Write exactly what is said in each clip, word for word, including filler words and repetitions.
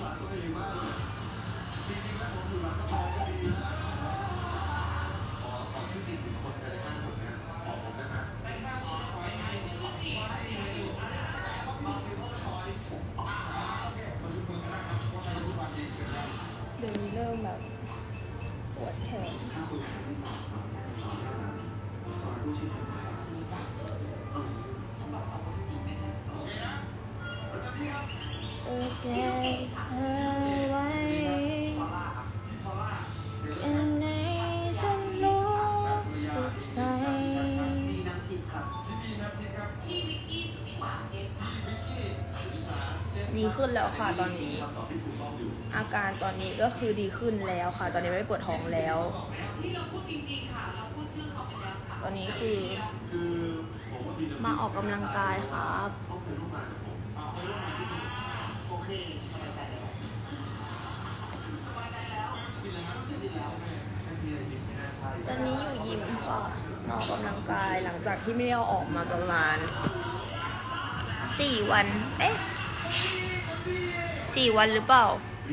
เดี๋ยวนี้เริ่มแบบปวดแขนเออแกเธอไว้แค่ไหนจะรู้สึกใจดีขึ้นแล้วค่ะตอนนี้อาการตอนนี้ก็คือดีขึ้นแล้วค่ะตอนนี้ไม่ปวดท้องแล้วตอนนี้คือมาออกกำลังกายครับตอนนี้อยู่ยิมค่ะมาออกกำลังกายหลังจากที่ไม่ได้เอาออกมาประมาณสี่วันเอ๊ะสี่วันหรือเปล่า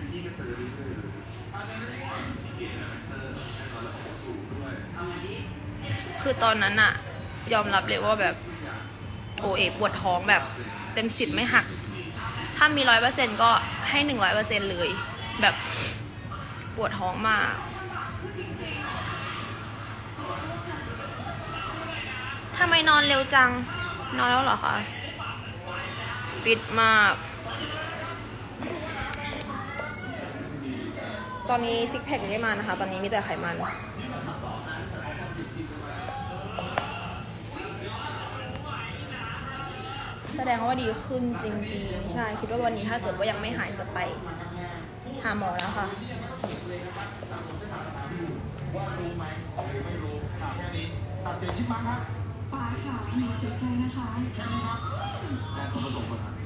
คือตอนนั้นอะยอมรับเลยว่าแบบโอเอปวดท้องแบบเต็มสิบไม่หักถ้ามีร้อยเปอร์เซ็นต์ก็ให้หนึ่งร้อยเปอร์เซ็นต์เลยแบบปวดท้องมากทำไมนอนเร็วจังนอนแล้วเหรอคะฟิตมากตอนนี้ซิกแพคยังไม่มานะคะตอนนี้มีแต่ไขมันแสดงว่าดีขึ้นจริงๆใช่คิดว่าวันนี้ถ้าเกิดว่ายังไม่หายจะไปหาหมอแล้วค่ะว่ารู้ไหมไม่รู้ถามแค่นี้ตัดเสียชิปมั้งครับป้าค่ะหนูเสียใจนะคะแค่นี้ครับแม่เขามาส่งคนทัน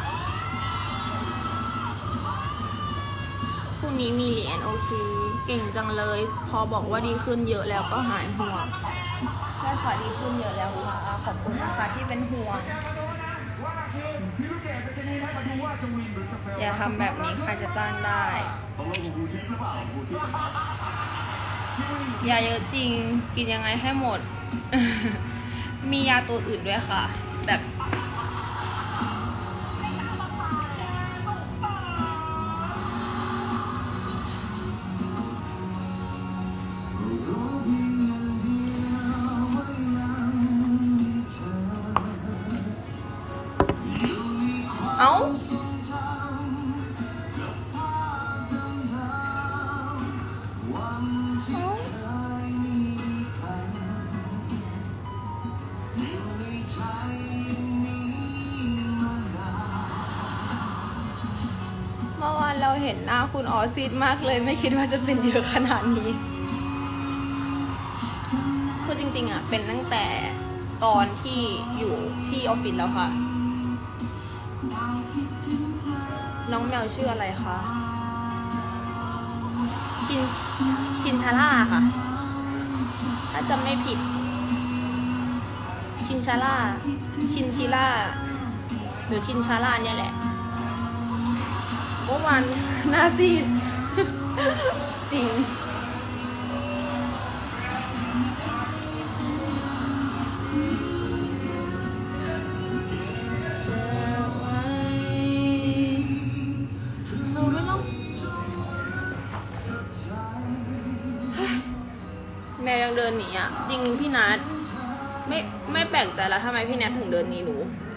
พรุ่งนี้มีเรียนโอเคเก่งจังเลยพอบอกว่าดีขึ้นเยอะแล้วก็หายห่วงใช่ค่ะดีขึ้นเยอะแล้วค่ะขอบคุณนะคะที่เป็นห่วงอย่าทำแบบนี้ใครจะต้านได้ยาเยอะจริงกินยังไงให้หมด มียาตัวอื่นด้วยค่ะแบบเอ้าเมื่อวานเราเห็นหน้าคุณออซิดมากเลยไม่คิดว่าจะเป็นเยอะขนาดนี้คือจริงๆอ่ะเป็นตั้งแต่ตอนที่อยู่ที่ออฟฟิศแล้วค่ะน้องแมวชื่ออะไรคะชินชินชาร่าค่ะถ้าจำไม่ผิดชินชาร่าชินชิล่าหรือชินชาร่าเนี่ยแหละเมื่อวานหน้าซีดจริงแมวยังเดินหนีอ่ะจริงพี่นัทไม่ไม่แปลกใจแล้วทำไมพี่นัทถึงเดินหนีหนู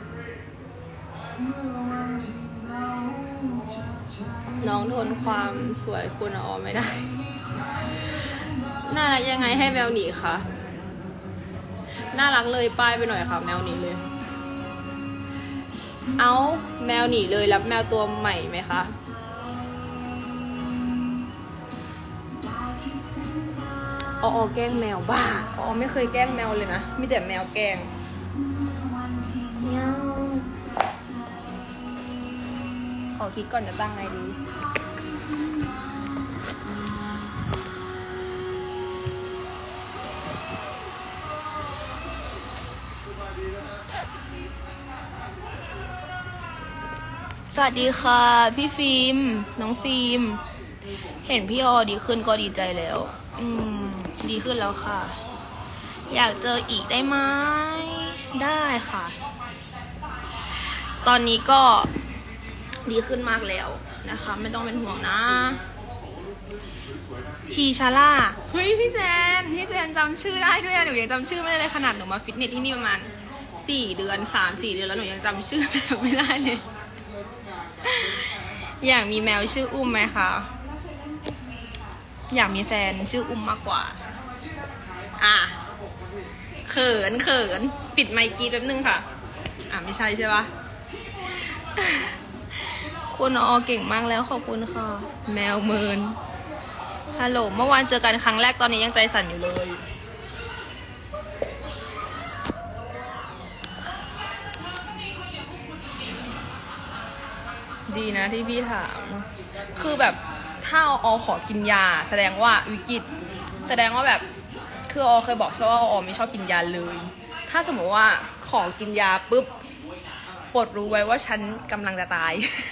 น้องทนความสวยคุณออไม่ได้น่ารักยังไงให้แมวหนีคะน่ารักเลยป้ายไปหน่อยค่ะแมวหนีเลยเอาแมวหนีเลยรับแมวตัวใหม่ไหมคะอ๋อแกล้งแมวบ้าอ๋อไม่เคยแกล้งแมวเลยนะมีแต่แมวแกล้งเมียวขอคิดก่อนจะตั้งไงดีสวัสดีค่ะพี่ฟิล์มน้องฟิล์มเห็นพี่ออดีขึ้นก็ดีใจแล้วอืมดีขึ้นแล้วค่ะอยากเจออีกได้ไหมได้ค่ะตอนนี้ก็ดีขึ้นมากแล้วนะคะไม่ต้องเป็นห่วงนะทีชาร่าเฮ้ยพี่แจนพี่แจนจำชื่อได้ด้วยหนูยังจำชื่อไม่ได้เลยขนาดหนูมาฟิตเนสที่นี่ประมาณสี่เดือนสามสี่เดือนแล้วหนูยังจำชื่อแมวไม่ได้เลยอยากมีแมวชื่ออุ้มไหมคะอยากมีแฟนชื่ออุ้มมากกว่าอ่ะเขินเขินปิดไมค์กรีดแป๊บนึงค่ะอ่ะไม่ใช่ใช่ปะคุณออเก่งมากแล้วขอบคุณค่ะแมวเมินฮัลโหลเมื่อวานเจอกันครั้งแรกตอนนี้ยังใจสั่นอยู่เลยดีนะที่พี่ถามคือแบบถ้าออขอกินยาแสดงว่าวิกฤตแสดงว่าแบบคือออเคยบอกใช่ไหมว่าออไม่ชอบกินยาเลยถ้าสมมติว่าขอกินยาปุ๊บโปรดรู้ไว้ว่าฉันกำลังจะตาย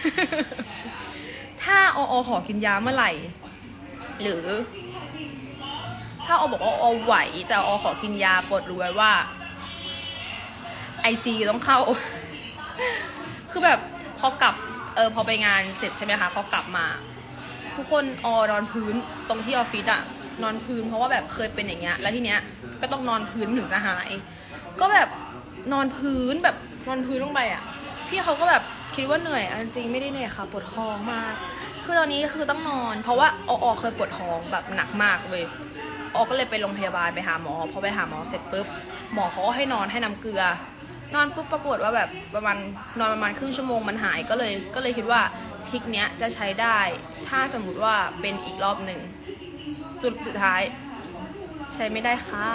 ถ้าออขอกินยาเมื่อไหร่หรือถ้าออบอกว่าออไหวแต่ออขอกินยาโปรดรู้ไว้ว่าไอซีต้องเข้า คือแบบพอกลับเออพอไปงานเสร็จใช่ไหมคะพอกลับมาทุกคนออนอนพื้นตรงที่ออฟฟิศอะนอนพื้นเพราะว่าแบบเคยเป็นอย่างเงี้ยแล้วทีเนี้ยก็ต้องนอนพื้นถึงจะหายก็แบบนอนพื้นแบบนอนพื้นลงไปอะพี่เขาก็แบบคิดว่าเหนื่อยจริงไม่ได้เหนื่อยค่ะปวดท้องมากคือตอนนี้คือต้องนอนเพราะว่าออเคยปวดท้องแบบหนักมากเลยออก็เลยไปโรงพยาบาลไปหาหมอพอไปหาหมอเสร็จปุ๊บหมอเขาก็ให้นอนให้น้ำเกลือนอนปุ๊บปรากฏว่าแบบประมาณนอนประมาณครึ่งชั่วโมงมันหายก็เลยก็เลยคิดว่าทริคเนี้ยจะใช้ได้ถ้าสมมุติว่าเป็นอีกรอบหนึ่งจุดสุดท้ายใช้ไม่ได้ค่ะ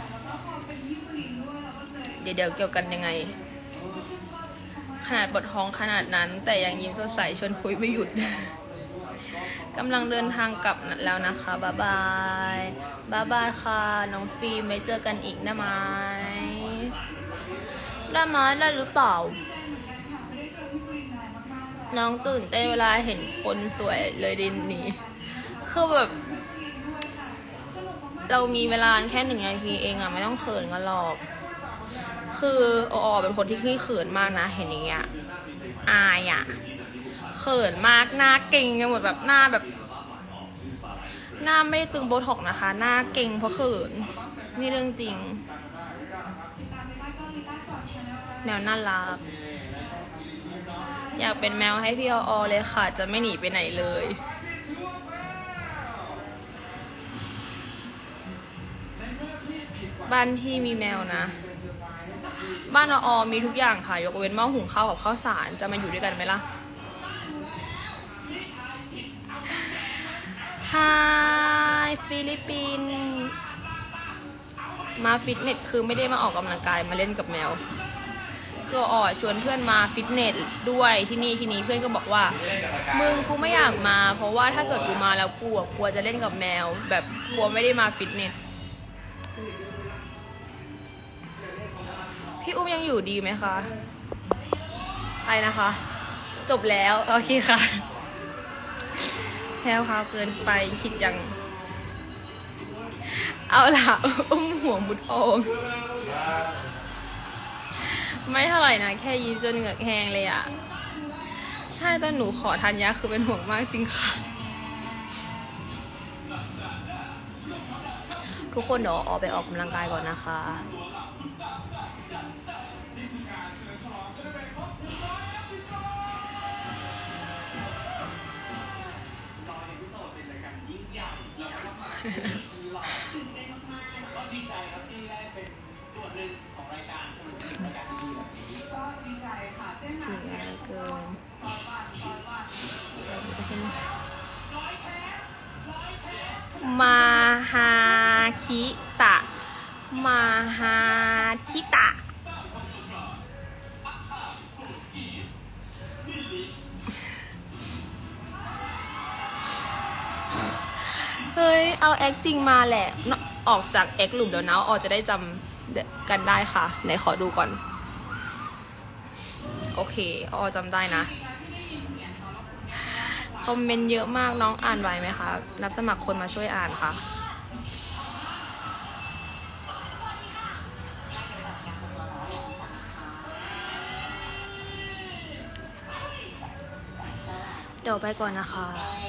เดี๋ยวเดี๋ยวเกี่ยวกันยังไงขนาดปวดท้องขนาดนั้นแต่ยังยิ้มสดใสชวนคุยไม่หยุด กำลังเดินทางกลับแล้วนะคะบ๊ายบายบ๊ายบายค่ะน้องฟิล์มไว้เจอกันอีกได้ไหมได้ไหมได้หรือเปล่าน้องตื่นเต้นเวลาเห็นคนสวยเลยดินนี้คือแบบเรามีเวลาแค่หนึ่งนาทีเองอะไม่ต้องเขินกันหรอกคือออเป็นคนที่ขี้เขินมากนะเห็นอย่างเงี้ยอายอะเขินมากหน้าเก่งกันหมดแบบหน้าแบบหน้าไม่ได้ตึงโบท็อกนะคะหน้าเก่งเพราะเขินนี่เรื่องจริงแมวน่ารักอยากเป็นแมวให้พี่ออเลยค่ะจะไม่หนีไปไหนเลยบ้านที่มีแมวนะบ้านออมีทุกอย่างค่ะยกเว้นหม้อหุงข้าวกับข้าวสารจะมาอยู่ด้วยกันไหมล่ะฮายฟิลิปปินส์มาฟิตเนสคือไม่ได้มาออกกำลังกายมาเล่นกับแมวคืออ่อชวนเพื่อนมาฟิตเนสด้วยที่นี่ที่นี้เพื่อนก็บอกว่ามึงกูไม่อยากมาเพราะว่าถ้าเกิดกูมาแล้วกูกลัวจะเล่นกับแมวแบบกลัวไม่ได้มาฟิตเนสพี่อุ้มยังอยู่ดีไหมคะไปนะคะจบแล้วโอเคค่ะแพรวพราวเกินไปคิดยังเอาล่ะอุ้มหัวมุดโอ่งไม่เท่าไหร่นะแค่ยิ้มจนเหงือกแห้งเลยอ่ะใช่ตอนหนูขอทานยาคือเป็นห่วงมากจริงค่ะทุกคนเดี๋ยวออกไปออกกำลังกายก่อนนะคะตื่นเต้นมากๆก็ดีใจครับที่ได้เป็นส่วนหนึ่งของรายการสนุกรายการดีแบบนี้ก็ดีใจค่ะเต้นหนักแน่เกินร้อยบาทร้อยบาทมาฮาคิตะมาฮาคิตะเฮ้ยเอาแอคจริงมาแหละออกจากแอคหลุมเดี๋ยวนะออจะได้จำกันได้ค่ะไหนขอดูก่อนโอเคออจำได้นะคอมเมนต์เยอะมากน้องอ่านไหวไหมคะรับสมัครคนมาช่วยอ่านค่ะเดี๋ยวไปก่อนนะคะ